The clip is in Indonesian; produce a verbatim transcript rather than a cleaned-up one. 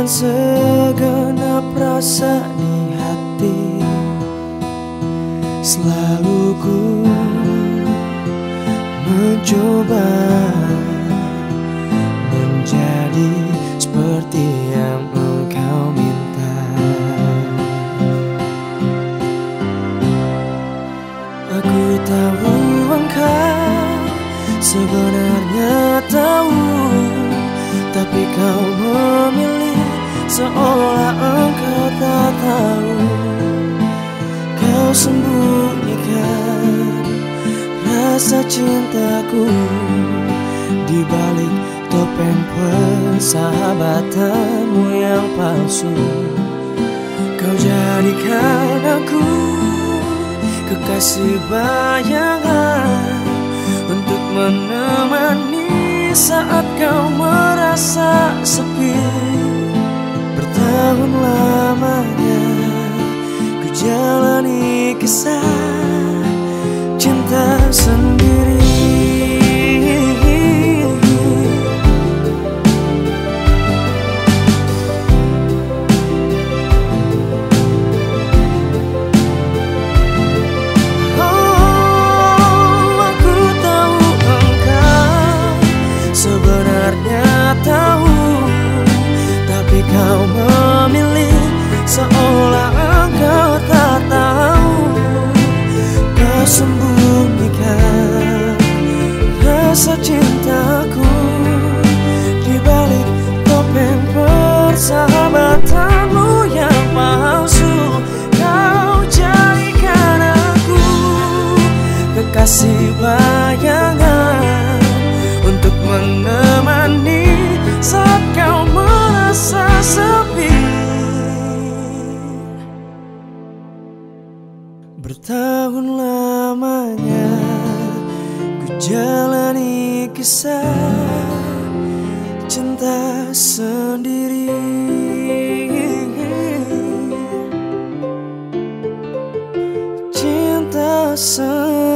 segenap rasa di hati, selalu ku mencoba menjadi seperti yang engkau minta. Aku tahu engkau sebenarnya tahu, tapi kau memilih seolah engkau tak tahu. Kau sembunyikan rasa cintaku di balik topeng persahabatanmu yang palsu. Kau jadikan aku kekasih bayangan untuk menemani saat kau merasa sepi. Bertahun lamanya ku jalani kisah cinta sendiri. Kau memilih seolah engkau tak tahu. Kau sembunyikan rasa cintaku di balik topeng persahabatanmu yang palsu. Kau jadikan aku kekasih bayangan untuk menemani saat kau merasa sepi. Bertahun lamanya ku jalani kisah cinta sendiri. Cinta sendiri.